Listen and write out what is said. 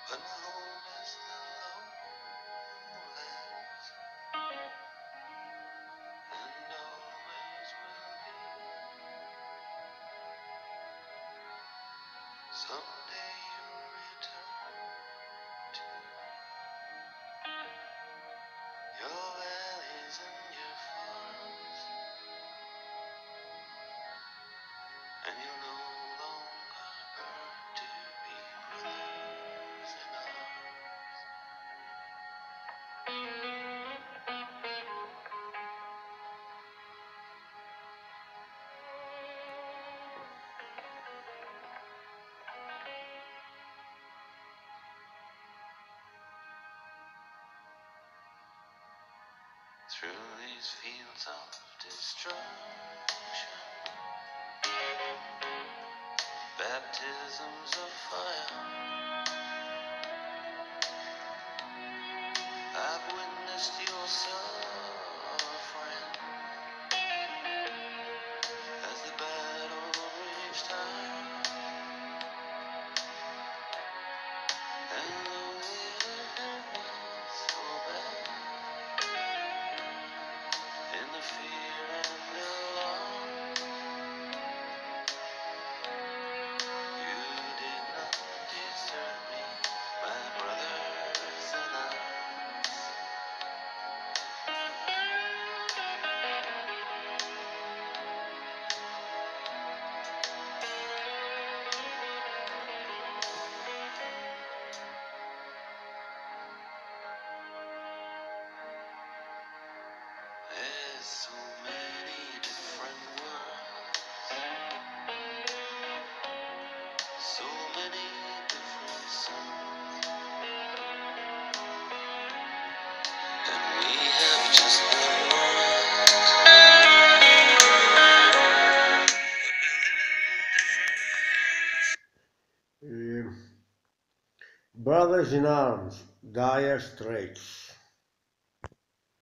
When home is the lowlands, and always will be. Someday you'll return to your valleys and your farms, and you'll no longer burn to be brothers in arms. Through these fields of destruction, baptisms of fire, I've witnessed your suffering as the battle raged high, and though the enemies fall back in the fear and alarm, you did not desert me, my brothers in arms. There's so many different worlds, so many different suns, and we have just one world. Brothers in Arms, Dire Straits.